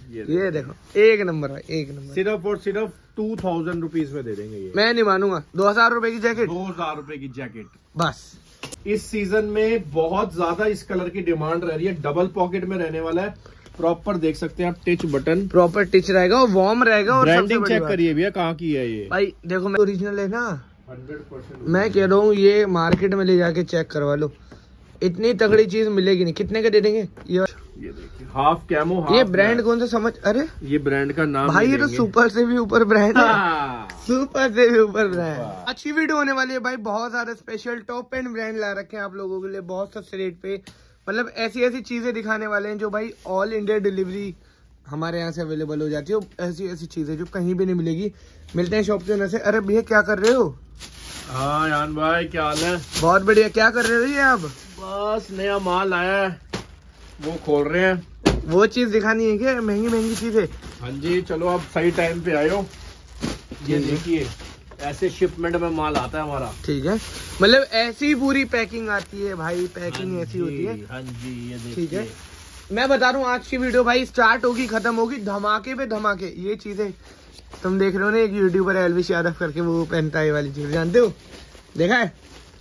ये देखो एक नंबर है, एक नंबर। सिर्फ और सिर्फ 2000 रुपीज में दे देंगे ये। मैं नहीं मानूंगा। 2000 रुपए की जैकेट, 2000 रुपए की जैकेट बस। इस सीजन में बहुत ज्यादा इस कलर की डिमांड रह रही है। डबल पॉकेट में रहने वाला है, प्रॉपर देख सकते हैं आप, टिच बटन प्रॉपर टिच रहेगा और वार्म रहेगा। और ब्रांडिंग चेक करिए भैया कहाँ की है ये भाई। देखो मैं ओरिजिनल है ना, 100%। मैं कह रहा हूँ ये मार्केट में ले जाके चेक करवा लो, इतनी तगड़ी चीज मिलेगी नहीं। कितने का दे देंगे ये देखिए, हाफ कैमो हाफ। ये ब्रांड कौन सा समझ, अरे ये ब्रांड का नाम भाई, ये तो सुपर से भी ऊपर ब्रांड है। सुपर से भी ऊपर ब्रांड। अच्छी वीडियो होने वाली है भाई। बहुत सारे स्पेशल टॉप एंड ब्रांड ला रखे हैं आप लोगों के लिए बहुत सस्ते रेट पे। मतलब ऐसी ऐसी चीजें दिखाने वाले हैं जो भाई ऑल इंडिया डिलीवरी हमारे यहाँ से अवेलेबल हो जाती है। ऐसी ऐसी चीजें जो कहीं भी नहीं मिलेगी। मिलते हैं शॉप के अंदर से। अरे भैया क्या कर रहे हो? हाँ यान भाई क्या हाल है? बहुत बढ़िया। क्या कर रहे हो भैया आप? बस नया माल आया है वो खोल रहे हैं। वो चीज दिखानी है क्या, महंगी महंगी चीजें? हाँ जी, चलो आप सही टाइम पे आए हो। ये देखिए ऐसे शिपमेंट में माल आता है हमारा। ठीक है, मतलब ऐसी पूरी पैकिंग आती है भाई, पैकिंग ऐसी होती है। हाँ जी, ये देखिए। ठीक है, मैं बता रहा हूँ आज की वीडियो भाई स्टार्ट होगी खत्म होगी धमाके पे धमाके। ये चीजें तुम देख रहे हो ना, एक यूट्यूबर है एल्विश यादव करके, वो पहनता है वाली चीज, जानते हो? देखा है,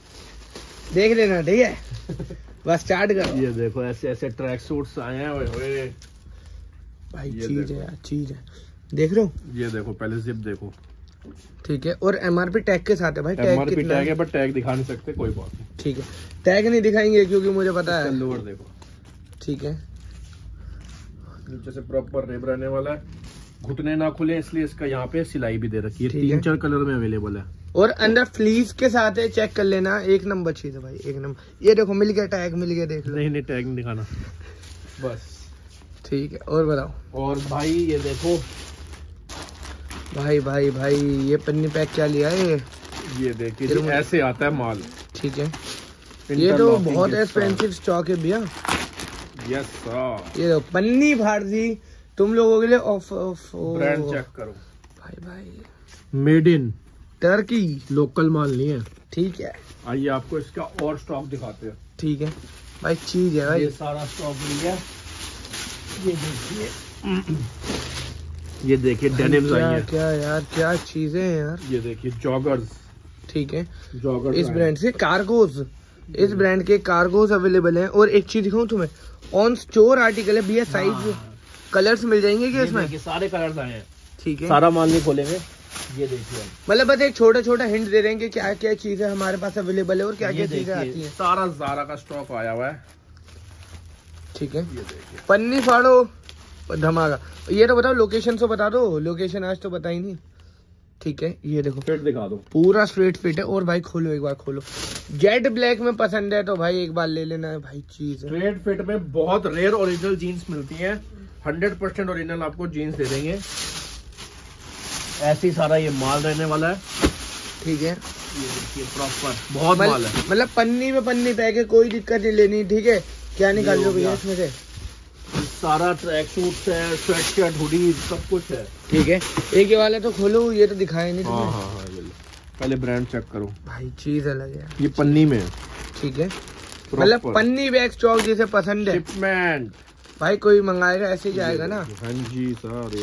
देख लेना। ठीक है बस स्टार्ट करो। ये देखो ऐसे ऐसे ट्रैक सूट्स आए हैं। ओए भाई चीज है यार, चीज है। देख रहे हो? ये देखो, पहले जिप देखो। ठीक है, और एमआरपी टैग के साथ है भाई। एमआरपी टैग है, पर टैग दिखा नहीं सकते, कोई बात नहीं। ठीक है, टैग नहीं दिखाएंगे क्योंकि मुझे पता है। लोअर देखो। ठीक है, नीचे से प्रॉपर रेब रहने वाला है, घुटने ना खुले इसलिए इसका यहाँ पे सिलाई भी दे रखी है। ठीक है। 3-4 कलर में अवेलेबल है और अंदर फ्लीस के साथ है, चेक कर लेना। एक नंबर चीज है भाई, एक नंबर। ये देखो मिल गया, टैग मिल गया, देख लो। नहीं टैग नहीं दिखाना बस। ठीक है, और बताओ। और भाई ये देखो भाई भाई भाई, ये पन्नी पैक क्या लिया है? ये देखिए ऐसे आता है माल। ठीक है, ये तो बहुत एक्सपेंसिव स्टॉक है भैया। Yes sir. ये पन्नी फाड़ दी तुम लोगों के लिए। ऑफ ब्रांड चेक करो भाई भाई, मेड इन टर्की, लोकल माल नहीं है। ठीक है, आइए आपको इसका और स्टॉक दिखाते हैं। ठीक है भाई, चीज है भाई। ये सारा स्टॉक मिल गया। ये देखिए, ये देखिए डेनिम्स आई है। क्या यार, क्या चीजें हैं यार। ये देखिए जॉगर्स। ठीक है, जॉगर्स इस ब्रांड से कार्गोज, इस ब्रांड के कार्गोज अवेलेबल हैं। और एक चीज दिखाऊं तुम्हें, ऑन स्टोर आर्टिकल है भैया। साइज कलर्स मिल जाएंगे क्या इसमें? सारे कलर्स आए हैं। ठीक है, सारा माल नहीं खोलेंगे। ये देखिए, मतलब बस एक छोटा छोटा हिंट दे देंगे क्या क्या चीजें हमारे पास अवेलेबल है और क्या क्या चीजें आती हैं। सारा ज़ारा का स्टॉक आया हुआ है। ठीक है, ये देखिए, पन्नी फाड़ो धमाका। ये तो बताओ, लोकेशन तो बता दो। लोकेशन आज तो बता ही नहीं। ठीक है, ये देखो फिट दिखा दो, पूरा स्ट्रेट फिट है। और भाई खोलो, एक बार खोलो। जेट ब्लैक में पसंद है तो भाई एक बार ले लेना है भाई, चीज है। स्ट्रेट फिट में बहुत रेयर ओरिजिनल जीन्स मिलती हैं। 100% ओरिजिनल आपको जीन्स दे देंगे। ऐसे ही सारा ये माल रहने वाला है। ठीक है, ये देखिए प्रॉपर बहुत माल है। मतलब पन्नी में पन्नी पैक है, कोई दिक्कत नहीं लेनी। ठीक है, क्या निकाल लो भैया इसमें से? सारा ट्रैक सूट है, स्वेट शर्ट, हुडी, सब कुछ है। ठीक है, एक ये वाला तो खोलो, ये तो दिखाए नहीं तुम्हें। हाँ, ये लो। पहले ब्रांड चेक करो भाई, चीज अलग है। ये पन्नी में है। ठीक है, मतलब पन्नी बैग स्टॉक जिसे पसंद है शिपमेंट भाई, कोई मंगाएगा ऐसे ही जाएगा ना। हाँ जी सर।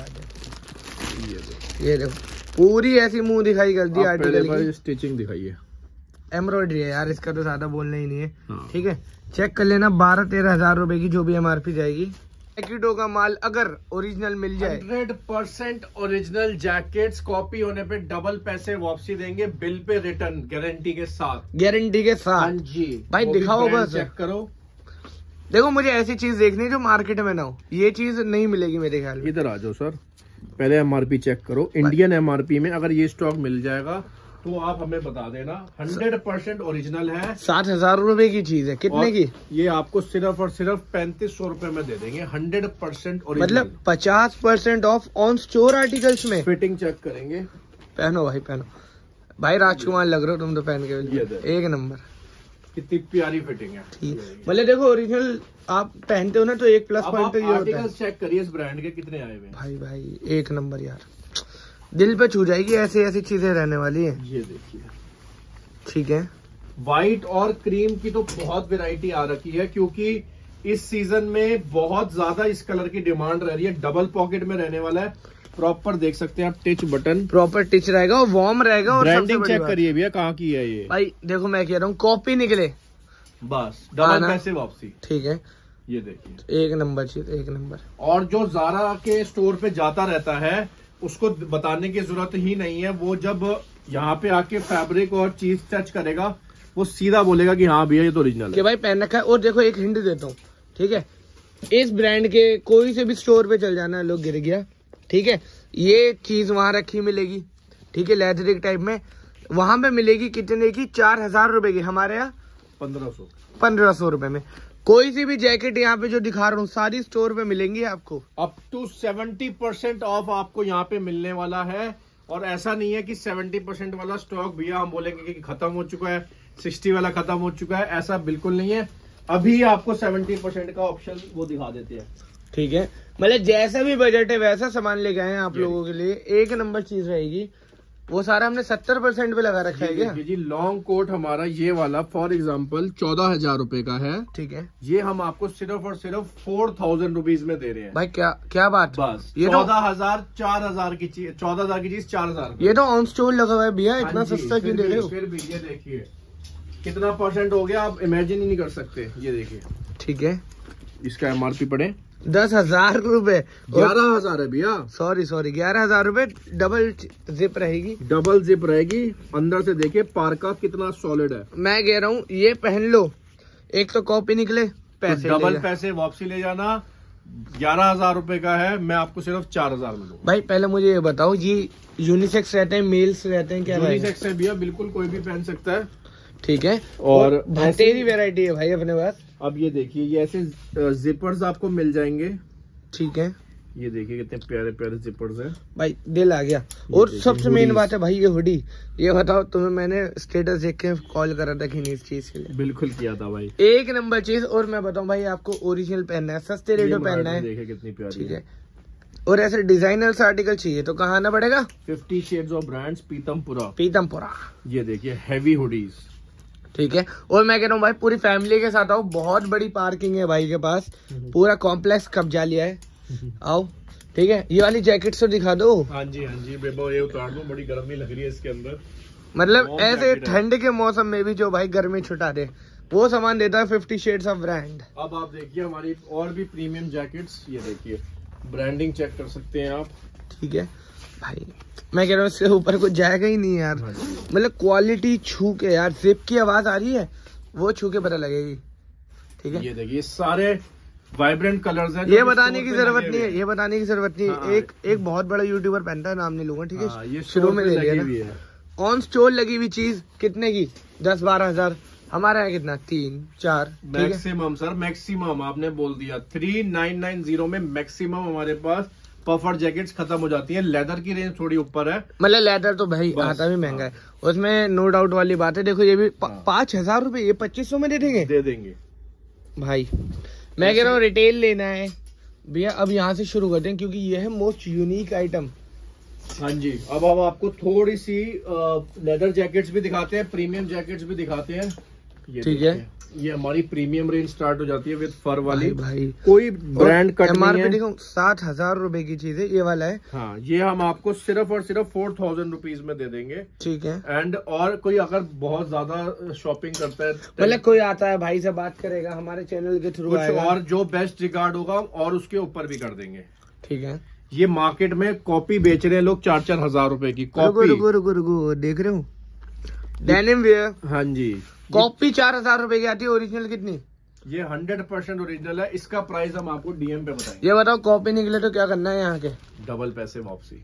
ये देखो पूरी ऐसी मुंह दिखाई कर दी आर्टिकल की। स्टिचिंग दिखाइए, एम्ब्रॉयडरी है यार, इसका तो ज्यादा बोलना ही नहीं है। हाँ। ठीक है, चेक कर लेना। 12-13 हजार रुपए की जो भी एमआरपी जाएगी। जैकेटों का माल अगर ओरिजिनल मिल जाए, 100% ओरिजिनल जैकेट्स कॉपी होने पे डबल पैसे वापसी देंगे, बिल पे रिटर्न गारंटी के साथ। गारंटी के साथ। हाँ जी भाई दिखाओ बस, चेक करो। देखो मुझे ऐसी चीज देखनी है जो मार्केट में ना हो। ये चीज नहीं मिलेगी मेरे ख्याल में। इधर आ जाओ सर, पहले एमआरपी चेक करो। इंडियन एमआरपी में अगर ये स्टॉक मिल जाएगा तो आप हमें बता देना। 100% ओरिजिनल है। 7,000 रुपए की चीज है। कितने की? ये आपको सिर्फ और सिर्फ 3500 रुपए में दे देंगे। 100% ओरिजिनल, मतलब 50% ऑफ ऑन स्टोर आर्टिकल्स में। फिटिंग चेक करेंगे। पहनो भाई, पहनो भाई, राजकुमार लग रहे हो तुम तो पहन के। एक नंबर, कितनी प्यारी फिटिंग है। ठीक, मतलब देखो ओरिजिनल आप पहनते हो ना तो एक प्लस पॉइंट तो ये होता है। चेक करिए इस ब्रांड के कितने आए हुए हैं। भाई भाई एक नंबर यार, दिल पे छू जाएगी। ऐसी ऐसी चीजें रहने वाली है। ये देखिए, ठीक है, व्हाइट और क्रीम की तो बहुत वैरायटी आ रखी है, क्योंकि इस सीजन में बहुत ज्यादा इस कलर की डिमांड रह रही है। डबल पॉकेट में रहने वाला है, प्रॉपर देख सकते हैं आप, टिच बटन प्रॉपर टिच रहेगा और वार्म रहेगा। और ब्रांडिंग चेक करिए भैया कहाँ की है ये भाई, देखो मैं कह रहा हूँ कॉपी निकले बस, डबल पैसे वापसी। ठीक है, ये देखिए एक नंबर चीज, एक नंबर। और जो ज़ारा के स्टोर पे जाता रहता है उसको बताने की जरूरत ही नहीं है, वो जब यहाँ पे आके फैब्रिक और चीज टच करेगा वो सीधा बोलेगा कि हाँ भैया ये तो ओरिजिनल है कि भाई पहन रखा है। और देखो एक हिंट देता हूँ, ठीक है, इस ब्रांड के कोई से भी स्टोर पे चल जाना, लोग गिर गया, ठीक है, ये चीज वहां रखी मिलेगी, ठीक है, लेदरिक टाइप में, वहां पे मिलेगी कितने की, 4000 रुपए की। हमारे यहाँ 1500 रुपए में। कोई सी भी जैकेट यहाँ पे जो दिखा रहा हूँ सारी स्टोर पे मिलेंगी आपको। अप टू 70% ऑफ आपको यहाँ पे मिलने वाला है। और ऐसा नहीं है कि 70% वाला स्टॉक भैया हम बोलेंगे कि खत्म हो चुका है, 60 वाला खत्म हो चुका है, ऐसा बिल्कुल नहीं है। अभी आपको 70% का ऑप्शन वो दिखा देते हैं। ठीक है, मतलब जैसा भी बजट है वैसा सामान लेके आए हैं आप लोगों के लिए। एक नंबर चीज रहेगी। वो सारा हमने 70% पे लगा रखा है क्या जी? लॉन्ग कोट हमारा ये वाला फॉर एग्जांपल 14,000 रुपए का है। ठीक है, ये हम आपको सिर्फ और सिर्फ 4000 रुपीज में दे रहे हैं। भाई क्या बात, बस ये 14,000 4,000 की चीज, 14,000 की चीज 4,000। ये तो ऑन स्टोर लगा हुआ है भैया, इतना सस्ता क्यों दे रहे हो? फिर भी ये देखिए कितना परसेंट हो गया, आप इमेजिन ही नहीं कर सकते। ये देखिए, ठीक है, इसका MRP पड़े 10,000 रुपए, 11,000 है भैया। सॉरी 11,000 रुपए। डबल जिप रहेगी, डबल जिप रहेगी। अंदर से देखिए पार्का कितना सॉलिड है। मैं कह रहा हूँ ये पहन लो, एक तो कॉपी निकले, पैसे तो डबल पैसे वापसी ले जाना। 11,000 रुपए का है, मैं आपको सिर्फ 4,000 में दूंगा। भाई पहले मुझे ये बताओ, ये यूनिसेक्स रहते हैं, मेल्स रहते हैं, क्या यूनिसेक्स है भैया, बिल्कुल कोई भी पहन सकता है। ठीक है, और तेरी वेरायटी है भाई अपने पास। अब ये देखिए, ये ऐसे जिपर्स आपको मिल जाएंगे। ठीक है, ये देखिए कितने प्यारे प्यारे जिपर्स हैं भाई, दिल आ गया। और सबसे मेन बात है भाई, ये हुडी, ये बताओ तुम्हें, मैंने स्टेटस देख के कॉल करा था कि नहीं इस चीज के लिए? बिल्कुल किया था भाई, एक नंबर चीज। और मैं बताऊं भाई, आपको ओरिजिनल पहनना है, सस्ते रेट में पहनना है, देखिए कितनी प्यारी। ठीक है, और ऐसे डिजाइनर्स आर्टिकल चाहिए तो कहाँ आना पड़ेगा? 50 शेड्स ऑफ ब्रांड्स, पीतमपुरा। ये देखिए हैवी हुडीज। ठीक है, और मैं कह रहा हूँ भाई पूरी फैमिली के साथ आओ, बहुत बड़ी पार्किंग है भाई के पास, पूरा कॉम्प्लेक्स कब्जा लिया है, आओ। ठीक है, ये वाली जैकेट तो दिखा दो। हाँ जी बेबो, ये उतार दो, बड़ी गर्मी लग रही है इसके अंदर। मतलब ऐसे ठंड के मौसम में भी जो भाई गर्मी छुटा दे, वो सामान देता है 50 शेड्स ऑफ ब्रांड। अब आप देखिए हमारी और भी प्रीमियम जैकेट्स, ये देखिए ब्रांडिंग चेक कर सकते हैं आप। ठीक है भाई, मैं कह रहा हूँ इससे ऊपर कुछ जाएगा ही नहीं यार। मतलब क्वालिटी छू के यार, जिप की आवाज आ रही है वो छू के पता लगेगी। ठीक है, ये देखिए सारे वाइब्रेंट कलर्स हैं। ये बताने की जरूरत नहीं है, ये बताने की जरूरत नहीं है। एक बहुत बड़ा यूट्यूबर पहनता है, नाम नहीं लूंगा, ठीक है, ये शुरू में ले लिया ना। ऑन स्टोर लगी हुई चीज कितने की? 10-12 हजार। हमारे यहाँ कितना? 3-4 मैक्सिमम सर, मैक्सिमम आपने बोल दिया। 3990 में मैक्सिमम हमारे पास पफर जैकेट्स खत्म हो जाती है। लेदर की रेंज थोड़ी ऊपर है, मतलब लेदर तो भाई आता भी महंगा है, उसमें नो डाउट वाली बात है। देखो ये भी 5,000 रुपए, ये 2500 में दे देंगे भाई। मैं कह रहा हूँ रिटेल लेना है भैया, अब यहाँ से शुरू करते हैं क्योंकि ये है मोस्ट यूनिक आइटम। हाँ जी, अब हम आपको थोड़ी सी लेदर जैकेट्स भी दिखाते हैं, प्रीमियम जैकेट्स भी दिखाते हैं। ठीक है, ये हमारी प्रीमियम रेंज स्टार्ट हो जाती है विद फर वाली। भाई कोई ब्रांड कट नहीं है। देखो 7,000 रुपए की चीज है, ये वाला है। हाँ, ये हम आपको सिर्फ और सिर्फ 4,000 रुपीज में दे देंगे। ठीक है, एंड और कोई अगर बहुत ज्यादा शॉपिंग करता है, मतलब कोई आता है भाई से बात करेगा, हमारे चैनल के थ्रू कुछ और जो बेस्ट रिगार्ड होगा और उसके ऊपर भी कर देंगे। ठीक है, ये मार्केट में कॉपी बेच रहे हैं लोग 4-4 हजार रुपए की कॉपी। रुको देख रहे हो, डेनिम वेयर। हाँ जी, कॉपी 4,000 रुपए की आती है, ओरिजिनल कितनी? ये 100% ओरिजिनल है। इसका प्राइस हम आपको DM पे बताएंगे। ये बताओ, कॉपी निकले तो क्या करना है यहाँ के? डबल पैसे वापसी,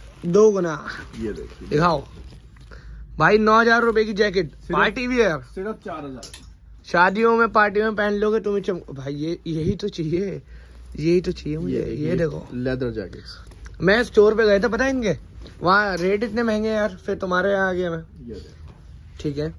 2 गुना। ये देखिए, दिखाओ भाई, 9,000 रुपए की जैकेट, पार्टी वियर, सिर्फ 4,000। शादियों में पार्टी में पहन लोगे तुम्हें भाई, यही तो चाहिए मुझे। ये देखो लेदर जैकेट्स, मैं स्टोर पे गए थे, पता है इनके वहाँ रेट इतने महंगे यार, फिर तुम्हारे यहाँ आ गया मैं। ठीक है,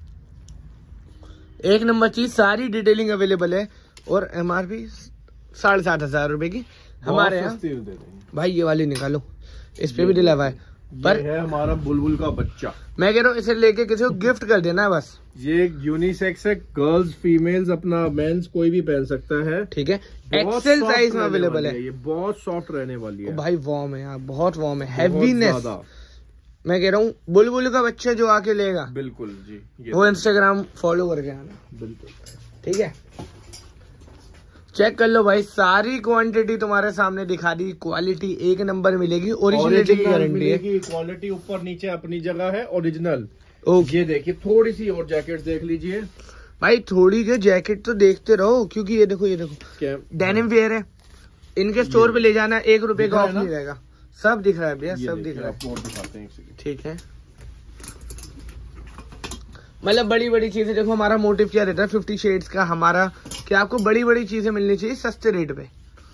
एक नंबर चीज, सारी डिटेलिंग अवेलेबल है और MRP 7,500 रुपए की हमारे यहाँ। भाई ये वाली निकालो, इस पे भी दिला हुआ है पर है हमारा बुलबुल का बच्चा। मैं कह रहा हूँ इसे लेके किसी को गिफ्ट कर देना है बस। ये यूनिसेक्स है, गर्ल्स फीमेल्स अपना मेंस कोई भी पहन सकता है। ठीक है, एक्सेल साइज में अवेलेबल है। ये बहुत सॉफ्ट रहने वाली है भाई, वार्म है यार, बहुत वार्म है, हैवीनेस। मैं कह रहा हूँ बुलबुल का बच्चा जो आके लेगा, बिल्कुल जी, वो इंस्टाग्राम फॉलो करके आना। बिल्कुल ठीक है, चेक कर लो भाई, सारी क्वांटिटी तुम्हारे सामने दिखा दी। क्वालिटी एक नंबर मिलेगी, ओरिजिनलिटी की गारंटी है। क्वालिटी ऊपर नीचे अपनी जगह है, ओरिजिनल। ओके, ये देखिए थोड़ी सी और जैकेट देख लीजिए भाई, थोड़ी के जैकेट तो देखते रहो, क्योंकि ये देखो डेनिम वेयर है। इनके स्टोर पे ले जाना, 1 रुपए का ऑफ नहीं रहेगा। सब दिख रहा है भैया, सब दिख रहा है। आपको और दिखाते हैं। ठीक है, मतलब बड़ी बड़ी चीजें देखो, हमारा मोटिव क्या रहता है 50 शेड्स का हमारा, कि आपको बड़ी बड़ी चीजें मिलनी चाहिए सस्ते रेट पे।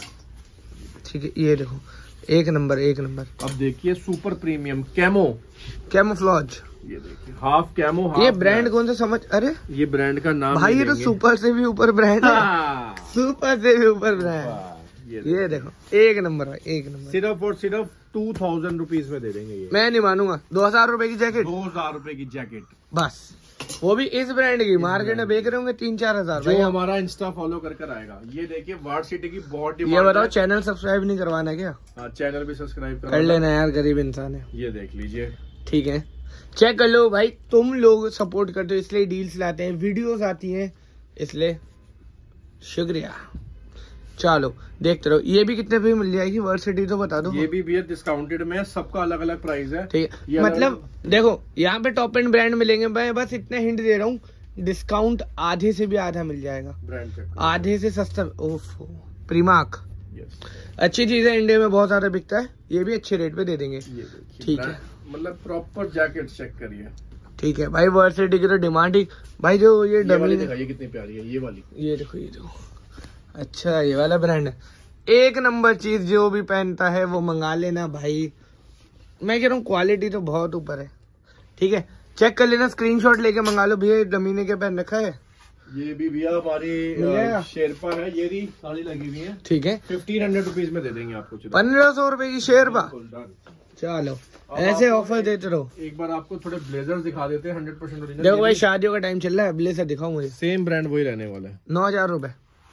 ठीक है, ये देखो एक नंबर, एक नंबर। अब देखिए सुपर प्रीमियम कैमोफ्लॉज, ये देखिए हाफ कैमो। ये ब्रांड कौन सा समझ, अरे ये ब्रांड का नाम भाई, ये तो सुपर से भी ऊपर ब्रांड है। सुपर से भी ऊपर ब्रांड। ये देखो एक नंबर है, एक नंबर। सिर्फ और सिर्फ 2000 रुपीज में दे देंगे ये। मैं नहीं मानूंगा। 2000 रुपए की जैकेट, 2000 रुपए की जैकेट बस, वो भी इस ब्रांड की। मार्केट में बेच रहे होंगे 3-4 हजार। जो हमारा इंस्टा फॉलो कर आएगा। ये देखिए वार्ड सिटी की बहुत डिमांड। ये बताओ, चैनल सब्सक्राइब नहीं करवाना क्या? हाँ, चैनल भी सब्सक्राइब कर लेना यार, गरीब इंसान है। ये देख लीजिए, ठीक है, चेक कर लो भाई। तुम लोग सपोर्ट करते हो इसलिए डील्स लाते हैं, वीडियोस आती हैं, इसलिए शुक्रिया। चलो देखते रहो। ये भी कितने पे मिल जाएगी वर्सिटी, तो बता दो। ये भी भैया डिस्काउंटेड में, सबका अलग अलग प्राइस है। ठीक है, मतलब देखो यहाँ पे टॉप एंड ब्रांड मिलेंगे। मैं बस इतने हिंट दे रहा हूँ, डिस्काउंट आधे से भी आधा मिल जाएगा, आधे से सस्ता। ओफो, प्रीमार्क अच्छी चीज है, इंडिया में बहुत ज्यादा बिकता है। ये भी अच्छे रेट पे दे देंगे। ठीक है, मतलब प्रॉपर जैकेट चेक करिए। ठीक है भाई, वर्सिटी की तो डिमांड ही भाई। जो ये डमी दिखाइए कितनी प्यारी है ये वाली। ये देखो, ये देखो, अच्छा ये वाला ब्रांड है। एक नंबर चीज, जो भी पहनता है वो मंगा लेना भाई। मैं कह रहा हूँ क्वालिटी तो बहुत ऊपर है। ठीक है, चेक कर लेना, स्क्रीनशॉट लेके मंगा लो भैया। डमी ने क्या पहन रखा है? ये भी भैया हमारी शेरपा है, ये भी साड़ी लगी हुई है। ठीक है, 1500 रुपीज में दे देंगे आपको। 1500 रुपए की शेरपा। चलो ऐसे ऑफर देते रहो। एक बार आपको थोड़े ब्लेजर दिखा देते हैं 100% ओरिजिनल। देखो भाई, शादियों का टाइम चल रहा है, ब्लेजर दिखाओ मुझे। सेम ब्रांड वही रहने वाला है। 9000 रुपए,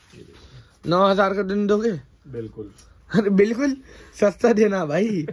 9000 का दिन दोगे? बिल्कुल। अरे बिल्कुल सस्ता देना भाई।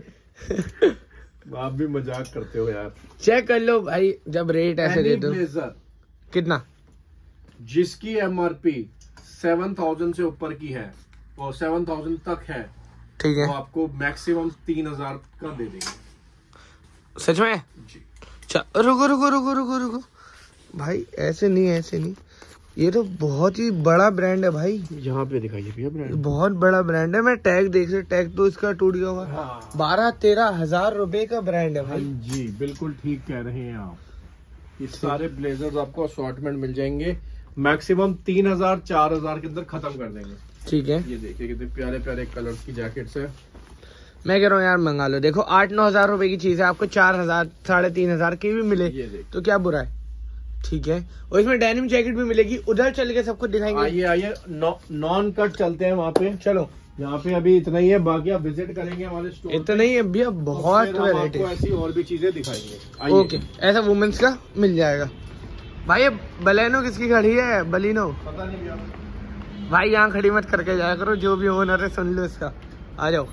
आप भी मजाक करते हो यार। चेक कर लो भाई, जब रेट ऐसे दे दो। कितना? जिसकी MRP 7000 से ऊपर की है और 7000 तक है, ठीक है, वो आपको मैक्सिमम 3000 का दे देंगे। सच में जी। रुको रुको रुको रुको रुको भाई, ऐसे नहीं, ऐसे नहीं। ये तो बहुत ही बड़ा ब्रांड है भाई। यहाँ पे दिखाइए भैया ब्रांड, बहुत बड़ा ब्रांड है। मैं टैग देख रहा, टैग तो इसका टूट गया होगा। हाँ। 12-13 हजार रुपए का ब्रांड है भाई। जी बिल्कुल ठीक कह रहे हैं आप। ये सारे ब्लेजर्स आपको असॉर्टमेंट मिल जाएंगे, मैक्सिमम 3000-4000 के अंदर खत्म कर देंगे। ठीक है, ये देखिए कितने प्यारे प्यारे कलर्स की जैकेट्स है। मैं कह रहा हूँ यार मंगा लो। देखो 8-9 हजार रुपए की चीज है, आपको 4000 3,500 की भी मिले तो क्या बुरा है। ठीक है, और इसमें डेनिम जैकेट भी मिलेगी। उधर चल के सब कुछ दिखाएंगे। आइए आइए, नॉन कट चलते हैं वहाँ पे। चलो, यहाँ पे अभी इतना ही है, बाकी आप विजिट करेंगे हमारे स्टोर। इतना ही है भैया, बहुत वैरायटी, ऐसी और भी चीजें दिखाएंगे। ओके, ऐसा वुमेन्स का मिल जाएगा भाई। ये बलेनो किसकी खड़ी है? बलिनो, पता नहीं भैया भाई। यहाँ खड़ी मत करके जाया करो, जो भी ओनर है सुन लो इसका। आ जाओ।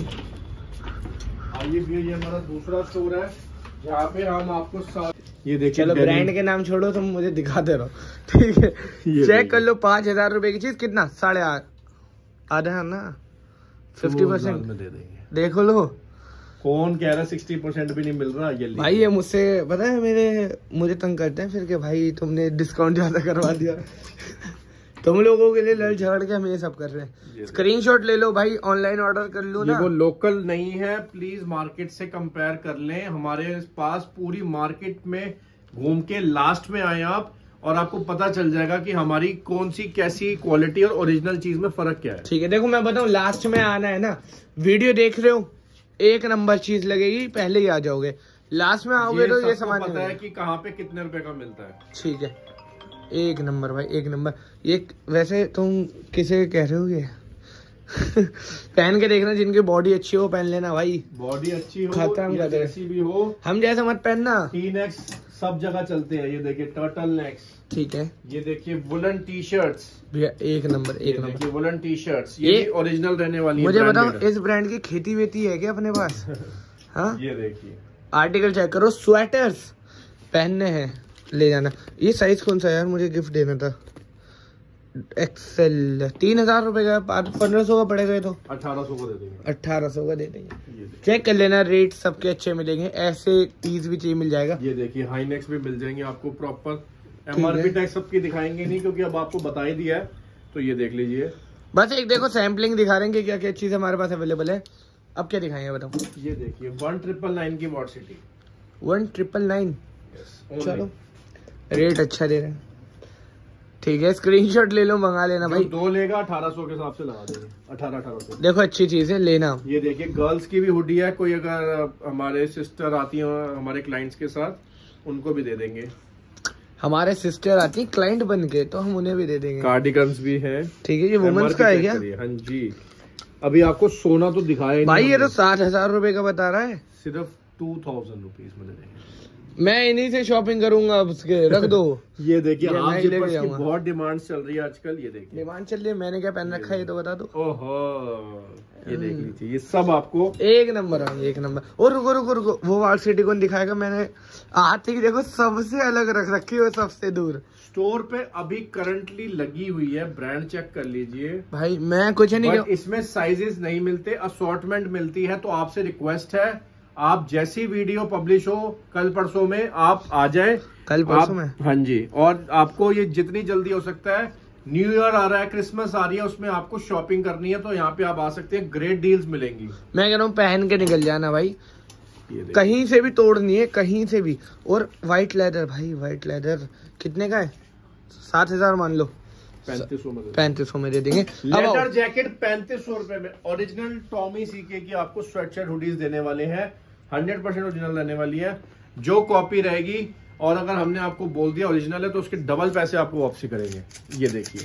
आइए भैया, ये हमारा दूसरा स्टोर है जहाँ पे हम आपको ये देखिए। चलो ब्रांड के नाम छोड़ो, तुम मुझे दिखाते रहो। ठीक है, चेक कर लो। 5000 रुपए की चीज कितना? 8.5 आधा ना, 50% में दे देंगे। देखो लो, कौन कह रहा है 60% भी नहीं मिल रहा। ये भाई ये मुझसे पता है, मुझे तंग करते हैं फिर के भाई तुमने डिस्काउंट ज्यादा करवा दिया। तुम लोगों के लिए लड़ झगड़ के हम ये सब कर रहे हैं। स्क्रीनशॉट ले लो भाई, ऑनलाइन ऑर्डर कर लो ना। वो लोकल नहीं है, प्लीज मार्केट से कंपेयर कर लें। हमारे पास पूरी मार्केट में घूम के लास्ट में आए आप, और आपको पता चल जाएगा कि हमारी कौन सी कैसी क्वालिटी और ओरिजिनल चीज में फर्क क्या है। ठीक है, देखो मैं बताऊं, लास्ट में आना है ना। वीडियो देख रहे हो, एक नंबर चीज लगेगी, पहले ही आ जाओगे। लास्ट में आओगे तो ये समझ पता है कि कहाँ पे कितने रुपए का मिलता है। ठीक है, एक नंबर भाई, एक नंबर। ये वैसे तुम किसे कह रहे हो? ये पहन के देखना, जिनकी बॉडी अच्छी हो पहन लेना भाई, बॉडी अच्छी हो, खत्म या कर दे। जैसी भी हो, हम जैसा मत पहनना। टी-नेक्स सब जगह चलते हैं। ये देखिए टर्टल नेक्स, ठीक है ये देखिए वुलन टी शर्ट्स भैया, एक नंबर एक नंबर। देखिए वुलन टी शर्ट्स, ये ओरिजिनल रहने वाली है। मुझे बताओ branded है। इस ब्रांड की खेती वेती है क्या अपने पास? हाँ, ये देखिए आर्टिकल चेक करो, स्वेटर्स पहनने हैं ले जाना। ये साइज कौन सा है यार, मुझे गिफ्ट देना था। एक्सेल 3000 रुपए का, 1500 का पड़ेगा ये तो। 1800 को दे देंगे। 1800 का दे देंगे। ये देखिए, चेक कर लेना, रेट सबके अच्छे मिलेंगे, ऐसे पीस भी चाहिए मिल जाएगा। ये देखिए हाई नेक्स भी मिल जाएंगे आपको प्रॉपर। है। एमआरपी टैग सबकी दिखाएंगे नहीं क्योंकि अब आपको बता ही दिया है, तो ये देख लीजिए। बस एक देखो सैम्पलिंग दिखा रहे हैं कि क्या क्या चीज हमारे पास अवेलेबल है। अब क्या दिखाएंगे बताओ। ये देखिए 1999 की वॉट सिटी 1999। चलो रेट अच्छा दे रहे हैं, ठीक है। स्क्रीनशॉट ले लो, मंगा लेना भाई। दो लेगा 1800 के हिसाब से लगा देंगे, 1800। देखो अच्छी चीज है, लेना। ये देखिए गर्ल्स की भी हुडी है, कोई अगर हमारे सिस्टर आती है हमारे क्लाइंट्स के साथ, उनको भी दे देंगे। हमारे सिस्टर आती क्लाइंट बन के, तो हम उन्हें भी दे देंगे। कार्डिगन्स भी है, ठीक है। ये वुमेन्स का है क्या? हाँ जी। अभी आपको सोना तो दिखाया भाई, ये तो 7000 रुपए का बता रहा है। सिर्फ 2000 रुपीज में दे देंगे। मैं इन्हीं से शॉपिंग करूंगा अब, उसके रख दो। ये देखिए ये हाफ मैं ही लेके जिपर्स की जाऊंगा। बहुत डिमांड चल रही है आजकल। ये देखिए डिमांड चल रही है, मैंने क्या पहन रखा है ये तो बता दो। ओहो, ये देख लीजिए, ये सब आपको एक नंबर है, एक नंबर। और रुको रुको रुको, वो वाल सिटी कौन दिखाएगा? मैंने आते ही देखो सबसे अलग रख रखी है, सबसे दूर स्टोर पे अभी करंटली लगी हुई है। ब्रांड चेक कर लीजिए भाई, मैं कुछ नहीं बट इसमें साइजेस नहीं मिलते, असॉर्टमेंट मिलती है। तो आपसे रिक्वेस्ट है, आप जैसी वीडियो पब्लिश हो कल परसों में आप आ जाए। कल परसों में? हाँ जी। और आपको ये जितनी जल्दी हो सकता है, न्यू ईयर आ रहा है, क्रिसमस आ रही है, उसमें आपको शॉपिंग करनी है तो यहाँ पे आप आ सकते हैं, ग्रेट डील्स मिलेंगी। मैं कह रहा हूँ पहन के निकल जाना भाई, ये देखिए। कहीं से भी तोड़नी है, कहीं से भी। और व्हाइट लेदर भाई, व्हाइट लेदर कितने का है? 7000 मान लो, 3500 में दे देंगे। लेदर जैकेट 3500 रुपए में। ओरिजिनल टॉमी सीके की आपको स्वेटशर्ट हुडीज देने वाले हैं, 100% ओरिजिनल रहने वाली है। जो कॉपी रहेगी और अगर हमने आपको बोल दिया ओरिजिनल है तो उसके डबल पैसे आपको वापसी करेंगे। ये देखिए,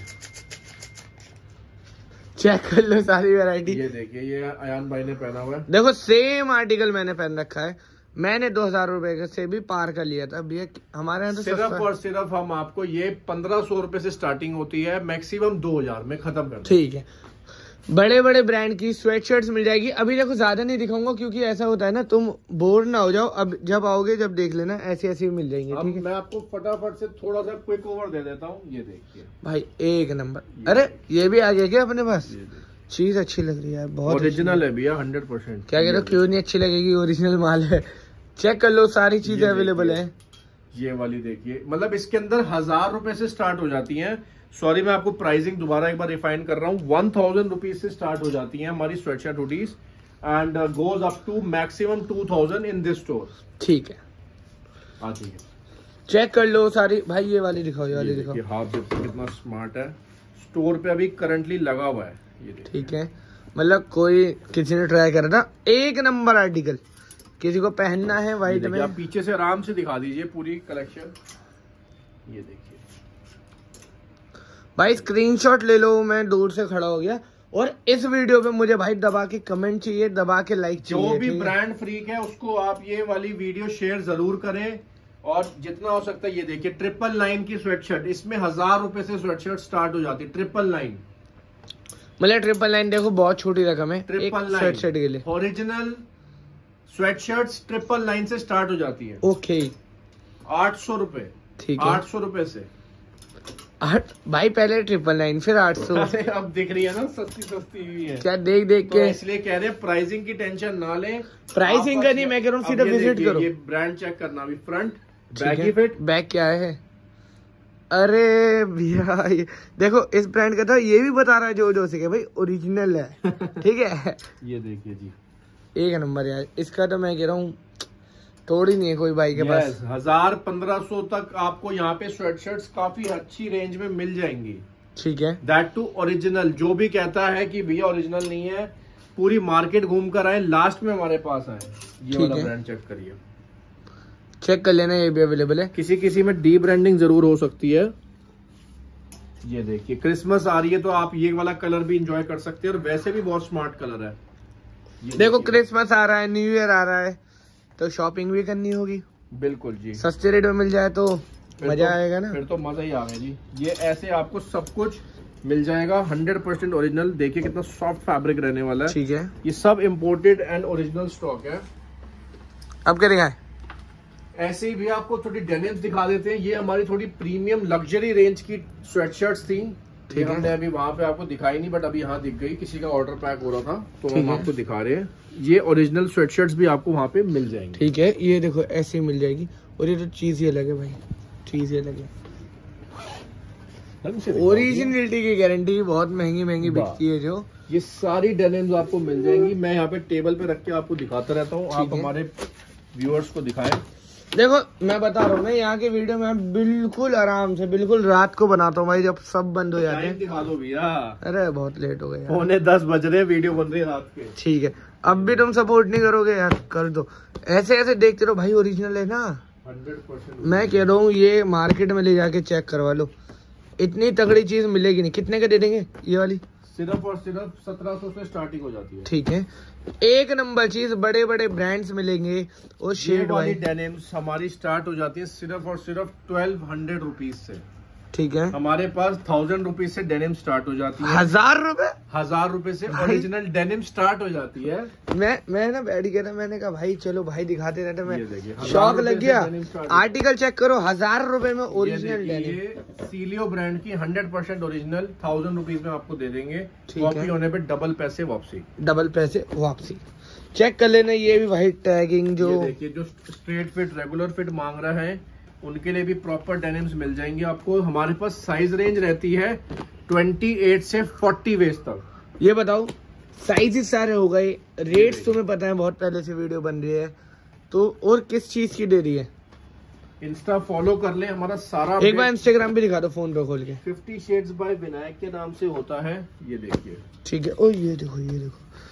चेक कर लो सारी वैरायटी। ये देखिए, ये अयान भाई ने पहना हुआ है। देखो सेम आर्टिकल मैंने पहन रखा है, मैंने 2000 रुपए से भी पार कर लिया था भैया। हमारे यहाँ तो सिर्फ सस्ता। और सिर्फ हम आपको ये 1500 रुपए से स्टार्टिंग होती है, मैक्सिमम 2000 में खत्म कर देंगे। ठीक है। बड़े बड़े ब्रांड की स्वेटशर्ट्स मिल जाएगी। अभी देखो ज्यादा नहीं दिखाऊंगा क्योंकि ऐसा होता है ना, तुम बोर ना हो जाओ। अब जब आओगे जब देख लेना, ऐसी ऐसी मिल जाएंगी। अब ठीक है, मैं आपको फटाफट से थोड़ा सा क्विक ओवर दे देता हूँ। ये देखिए भाई एक नंबर। अरे ये भी आ गया क्या अपने पास? चीज अच्छी लग रही है, बहुत ओरिजिनल है भैया, 100%। क्या कह रहे हो, क्यों नहीं अच्छी लगेगी? ओरिजिनल माल है। चेक कर लो, सारी चीजें अवेलेबल है। ये वाली देखिए, मतलब इसके अंदर 1000 रुपए से स्टार्ट हो जाती हैं। सॉरी, मैं आपको प्राइसिंग दोबारा एक बार रिफाइन कर रहा हूँ। 1000 रुपीज से स्टार्ट हो जाती हैं हमारी sweatshirt hoodies and goes up to maximum 2000 in this store. ठीक है, आती है, चेक कर लो सारी। भाई ये वाली दिखाओ, ये वाली दिखाओ। हाफ जिप कितना स्मार्ट है, स्टोर पे अभी करंटली लगा हुआ है। ये देखिए, ठीक है, मतलब कोई किसी ने ट्राई करा था, एक नंबर आर्टिकल। किसी को पहनना है व्हाइट में। आप पीछे से आराम से दिखा दीजिए पूरी कलेक्शन। ये देखिए भाई, स्क्रीनशॉट ले लो। मैं दूर से खड़ा हो गया। और इस वीडियो पे मुझे भाई दबा के कमेंट चाहिए, दबा के लाइक चाहिए। जो भी ब्रांड फ्रीक है उसको आप ये वाली वीडियो शेयर जरूर करें और जितना हो सकता है। ये देखिए 999 की स्वेटशर्ट, इसमें 1000 रुपए से स्वेटशर्ट स्टार्ट हो जाती है। 999 मतलब 999 देखो बहुत छोटी रकम है एक 999 स्वेटशर्ट के लिए। ओरिजिनल स्वेटशर्ट्स 999 से स्टार्ट हो जाती है। ओके 800 रुपए, ठीक है। 800 रुपए से 8 भाई, पहले 999 फिर 800। अरे अब दिख रही है ना, सस्ती सस्ती हुई है। क्या देख देख तो के? इसलिए कह रहे हैं प्राइसिंग की टेंशन ना लें। प्राइसिंग का नहीं, मैं कह रहा हूँ सीधा विजिट करो। ये ब्रांड चेक करना अभी। फ्रंट बैगी फिट, बैग क्या है? अरे भैया ये देखो, इस ब्रांड का था, ये भी बता रहा है जो से भाई ओरिजिनल है। ठीक है, ये देखिए जी, एक नंबर यार। इसका तो मैं कह रहा हूँ थोड़ी नहीं है कोई भाई के पास। 1000-1500 तक आपको यहाँ पे स्वेटशर्ट्स काफी अच्छी रेंज में मिल जाएंगी। ठीक है, दैट टू ओरिजिनल। जो भी कहता है कि भैया ओरिजिनल नहीं है, पूरी मार्केट घूम कर आए, लास्ट में हमारे पास आए। ये वाला ब्रांड चेक करिए, चेक कर लेना, ये भी अवेलेबल है। किसी किसी में डी ब्रांडिंग जरूर हो सकती है। ये देखिए क्रिसमस आ रही है तो आप ये वाला कलर भी इंजॉय कर सकते हैं और वैसे भी बहुत स्मार्ट कलर है। देखो क्रिसमस आ रहा है, न्यू ईयर आ रहा है, तो शॉपिंग भी करनी होगी। बिल्कुल जी, सस्ते रेट में मिल जाए तो मजा आएगा ना। फिर तो मजा ही आ गया जी। ये ऐसे आपको सब कुछ मिल जाएगा 100% ओरिजिनल। देखिए कितना सॉफ्ट फैब्रिक रहने वाला है। ठीक है, ये सब इम्पोर्टेड एंड ओरिजिनल स्टॉक है। अब क्या दिखाए? ऐसे ही भी आपको थोड़ी डेनिम्स दिखा देते हैं। ये हमारी थोड़ी प्रीमियम लग्जरी रेंज की स्वेटशर्ट्स थी। ये हमने अभी वहां पे आपको दिखाई नहीं, बट अभी यहाँ दिख गई, किसी का ऑर्डर पैक हो रहा था तो हम आपको दिखा रहे हैं। ये ओरिजिनल स्वेटशर्ट्स भी आपको वहाँ पे मिल जाएंगे। ठीक है, ये देखो ऐसे मिल जाएगी। और ये तो चीज ही अलग है भाई, चीज ही अलग है। ओरिजिनलिटी की गारंटी बहुत महंगी बिकती है जो। ये सारी डेनिम्स आपको मिल जाएंगी। मैं यहाँ पे टेबल पे रख के आपको दिखाता रहता हूँ, आप हमारे व्यूअर्स को दिखाएं। देखो मैं बता रहा हूँ, मैं यहाँ के वीडियो में बिल्कुल आराम से बिल्कुल रात को बनाता हूँ भाई, जब सब बंद हो जाते हैं। दिखा दो भैया। अरे बहुत लेट हो गया, 9:45 बज रहे, वीडियो बन रही है रात के। ठीक है, अब भी तुम सपोर्ट नहीं करोगे यार, कर दो। ऐसे ऐसे देखते रहो भाई, ओरिजिनल है ना 100%। मैं कह रहा हूँ ये मार्केट में ले जाके चेक करवा लो, इतनी तगड़ी चीज मिलेगी नहीं। कितने का दे देंगे ये वाली? सिर्फ और सिर्फ 1700 से स्टार्टिंग हो जाती है। ठीक है, एक नंबर चीज, बड़े बड़े ब्रांड्स मिलेंगे। और शेड वाली डेनिम्स हमारी स्टार्ट हो जाती है सिर्फ और सिर्फ 1200 रुपीज से। ठीक है, हमारे पास 1000 रुपीज से डेनिम स्टार्ट हो जाती है। 1000 रुपए से ओरिजिनल डेनिम स्टार्ट हो जाती है। मैं ना बैठ गया था, मैंने कहा भाई चलो भाई दिखाते रहते, मैं शौक लग गया। आर्टिकल चेक करो, 1000 रुपए में ओरिजिनल डेनिम। ये सीलियो ब्रांड की 100% ओरिजिनल 1000 रुपीज में आपको दे देंगे। कॉपी होने पे डबल पैसे वापसी। चेक कर लेना। ये भी भाई टैगिंग जो देखिए, जो स्ट्रेट फिट रेगुलर फिट मांग रहा है उनके लिए भी प्रॉपर डेनिम्स मिल जाएंगे आपको। हमारे पास साइज रेंज रहती है 28 से 40 वेस्ट तक। ये बताओ साइजेस सारे हो गए, रेट्स तुम्हें पता है, बहुत पहले से वीडियो बन रही है तो। और किस चीज की दे रही है? इंस्टा फॉलो कर ले, हमारा सारा एक बार इंस्टाग्राम भी दिखा दो फोन पे खोल के। 50 शेड्स बाय विनायक के नाम से होता है, ये देखिए। ठीक है, ओ ये देखो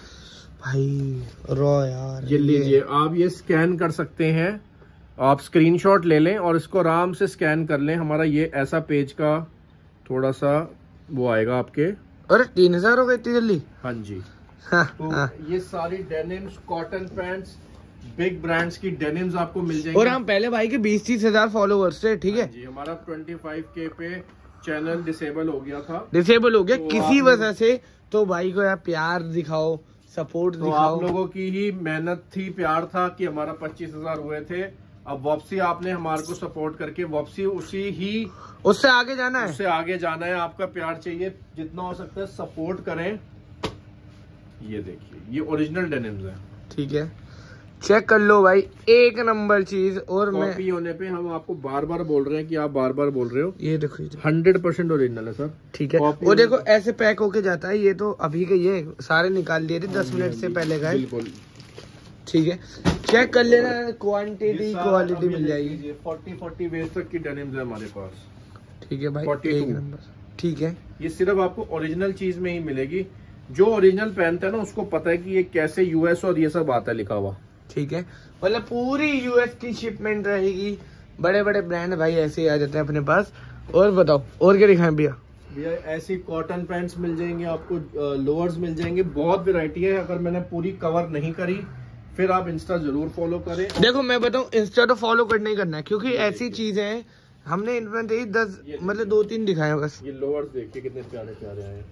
भाई रॉ यार। ये लीजिए, आप ये स्कैन कर सकते हैं, आप स्क्रीनशॉट ले लें और इसको आराम से स्कैन कर लें। हमारा ये ऐसा पेज का थोड़ा सा वो आएगा आपके। अरे 3000 हो गए इतनी जल्दी? हाँ जी। तो हाँ। ये सारी denims, cotton pants, big brands की डेनिम्स आपको मिल जाएंगी। और हम पहले भाई के 20-30 हजार फॉलोवर्स थे, ठीक है जी। हमारा 25K पे चैनल डिसेबल हो गया था। तो किसी वजह से। तो भाई को यार प्यार दिखाओ, सपोर्ट दिखाओ। आप लोगों की ही मेहनत थी, प्यार था कि हमारा 25,000 हुए थे। अब वापसी आपने हमारे को सपोर्ट करके वापसी उससे आगे जाना है। आपका प्यार चाहिए, जितना हो सकता है सपोर्ट करें। ये देखिए, ये ओरिजिनल डेनिम्स है। ठीक है, चेक कर लो भाई, एक नंबर चीज। और कॉपी होने पे हम आपको बार बार बोल रहे हैं कि आप बार बार बोल रहे हो। ये देखो 100% ओरिजिनल है सर। ठीक है, और देखो ऐसे पैक होके जाता है। ये तो अभी का, ये सारे निकाल लिए थे 10 मिनट से पहले का। बिल्कुल ठीक है, चेक कर लेना, क्वांटिटी क्वालिटी मिल जाएगी। 40 वेस्ट तक की डेनिम्स है हमारे पास। ठीक है भाई, एक नंबर। ठीक है, ये सिर्फ आपको ओरिजिनल चीज में ही मिलेगी। जो ओरिजिनल पहनता है ना उसको पता है कि ये कैसे यूएस और ये सब आता है लिखा हुआ। ठीक है, मतलब पूरी यूएस की शिपमेंट रहेगी। बड़े बड़े ब्रांड भाई ऐसे ही आ जाते हैं अपने पास। और बताओ और क्या दिखाएं भैया? ऐसी कॉटन पैंट्स मिल जाएंगे आपको, लोअर्स मिल जाएंगे, बहुत वैरायटी है। अगर मैंने पूरी कवर नहीं करी फिर आप इंस्टा जरूर फॉलो करें। देखो मैं बताऊं, इंस्टा तो फॉलो करना ही करना है, क्योंकि ऐसी चीजें हैं हमने इनमें 10 मतलब 2-3 दिखाए बस। ये लोअर्स देखिए कितने प्यारे प्यारे आए।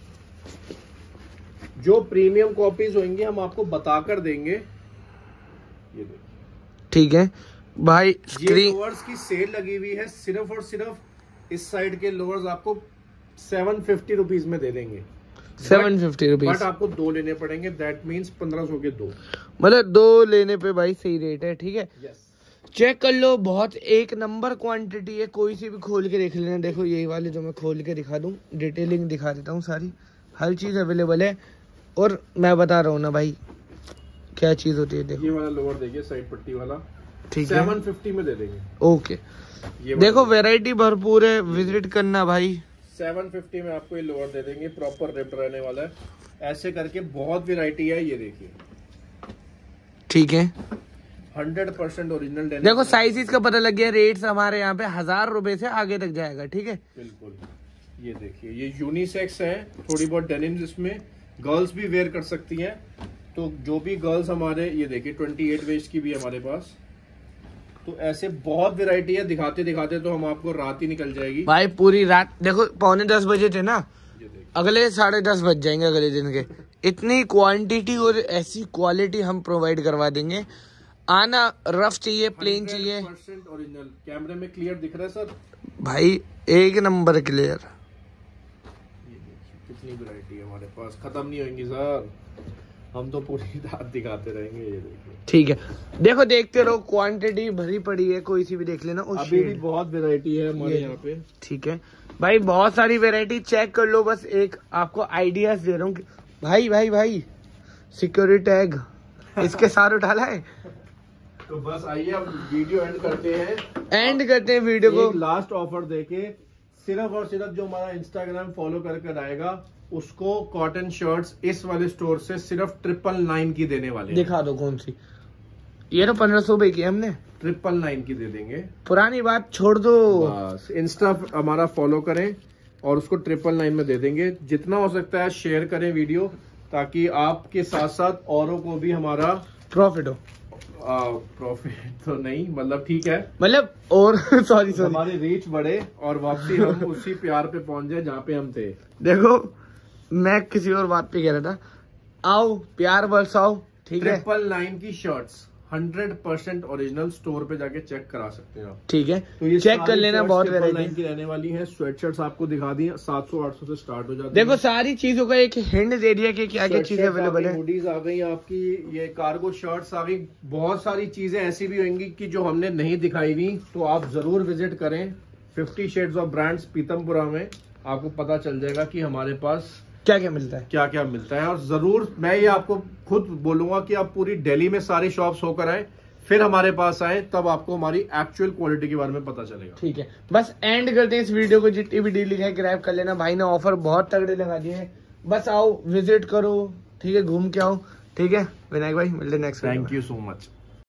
जो प्रीमियम कॉपीज होंगे हम आपको बताकर देंगे। ये देखिए, ठीक है भाई, ये लोअर्स की सेल लगी हुई है। सिर्फ और सिर्फ इस साइड के लोअर्स आपको 750 रुपीज में दे देंगे। 750 रुपीज, बट आपको 2 लेने पड़ेंगे। दैट मीन्स 1500 के 2, मतलब 2 लेने पे भाई सही रेट है। ठीक है, यस। चेक कर लो, बहुत एक नंबर क्वांटिटी है। कोई सी भी खोल के देख लेना। देखो यही वाले जो मैं खोल के दिखा दूं, डिटेलिंग दिखा देता हूँ सारी, हर चीज अवेलेबल है। और मैं बता रहा हूँ ना भाई क्या चीज होती है। देखो ये वाला लोअर देखिए, साइड पट्टी वाला, ठीक है, 750 में दे देंगे। ओके, देखो वैरायटी भरपूर है, विजिट करना भाई। 750 में आपको ये लोअर दे देंगे, प्रॉपर रिप्ड रहने वाला है। ऐसे करके बहुत वैरायटी है। ये देखिए, ठीक है, 100% ओरिजिनल डेनिम। देखो साइजेस का पता लग गया। रेट्स हमारे यहाँ पे 1000 रुपए से आगे तक जाएगा। ठीक है, बिल्कुल। ये देखिए, ये यूनिसेक्स है, थोड़ी बहुत डेनिम्स इसमें गर्ल्स भी वेयर कर सकती हैं। तो जो भी गर्ल्स हमारे, ये देखिए 28 वेस्ट की भी है हमारे पास। तो ऐसे बहुत वैरायटी है, दिखाते दिखाते तो हम आपको रात ही निकल जाएगी भाई। पूरी रात देखो, 9:45 बजे थे ना, अगले 10:30 बज जाएंगे अगले दिन के। इतनी क्वांटिटी और ऐसी क्वालिटी हम प्रोवाइड करवा देंगे। आना रफ चाहिए, प्लेन चाहिए। 100% ओरिजिनल। कैमरे में क्लियर दिख रहा है सर भाई, एक नंबर क्लियर। ये देखिए कितनी वैरायटी है हमारे पास, खत्म नहीं होंगी सर, हम तो पूरी रात दिखाते रहेंगे। ये देखिए, ठीक है, देखो देखते रहो, क्वांटिटी भरी पड़ी है, कोई सी भी देख लेना। अभी भी बहुत वैरायटी है हमारे यहाँ पे। ठीक है भाई, बहुत सारी वैरायटी, चेक कर लो। बस एक आपको आइडियाज दे रहा हूँ भाई। भाई भाई सिक्योरिटी टैग इसके साथ उठाला है। तो बस आइए अब वीडियो एंड करते हैं वीडियो को। लास्ट ऑफर देके सिर्फ और सिर्फ जो हमारा इंस्टाग्राम फॉलो कर आएगा उसको कॉटन शर्ट्स इस वाले स्टोर से सिर्फ 999 की देने वाले हैं। दिखा दो कौन सी। ये तो 1500 रुपए की हमने 999 की दे देंगे। पुरानी बात छोड़ दो, बस इंस्टा हमारा फॉलो करें और उसको 999 में दे देंगे। जितना हो सकता है शेयर करें वीडियो, ताकि आपके साथ साथ औरों को भी हमारा प्रॉफिट हो। प्रॉफिट तो नहीं, मतलब ठीक है, मतलब और सॉरी हमारी रीच बढ़े और वापसी हम उसी प्यार पे पहुंच जाए जहाँ पे हम थे। देखो, मैं किसी और बात पे कह रहा था, आओ प्यार बरसाओ। ठीक है, 999 की शर्ट्स 100% ओरिजिनल, स्टोर पे जाके चेक करा सकते हैं आप। ठीक है, तो ये चेक कर लेना, बहुत वैरायटी की रहने वाली है। स्वेट शर्ट्स आपको दिखा दी, 700-800 से स्टार्ट हो जाती है। देखो सारी चीजों का एक हिंट दे दिया कि क्या क्या चीजें अवेलेबल है। हुडीज आ गई आपकी, ये कार्गो शर्ट्स आ गई, बहुत सारी चीजें ऐसी भी होंगी कि जो हमने नहीं दिखाई हुई, तो आप जरूर विजिट करें 50 शेड्स ऑफ ब्रांड्स पीतमपुरा में। आपको पता चल जाएगा कि हमारे पास क्या क्या मिलता है, क्या क्या मिलता है। और जरूर मैं ये आपको खुद बोलूंगा कि आप पूरी दिल्ली में सारी शॉप्स होकर आए, फिर हमारे पास आए, तब आपको हमारी एक्चुअल क्वालिटी के बारे में पता चलेगा। ठीक है, बस एंड करते हैं इस वीडियो को। जितनी भी डील है ग्रैब कर लेना। भाई ने ऑफर बहुत तगड़े लगा दिए हैं, बस आओ विजिट करो। ठीक है, घूम के आओ। ठीक है विनायक भाई, मिलते हैं next. Thank you so much.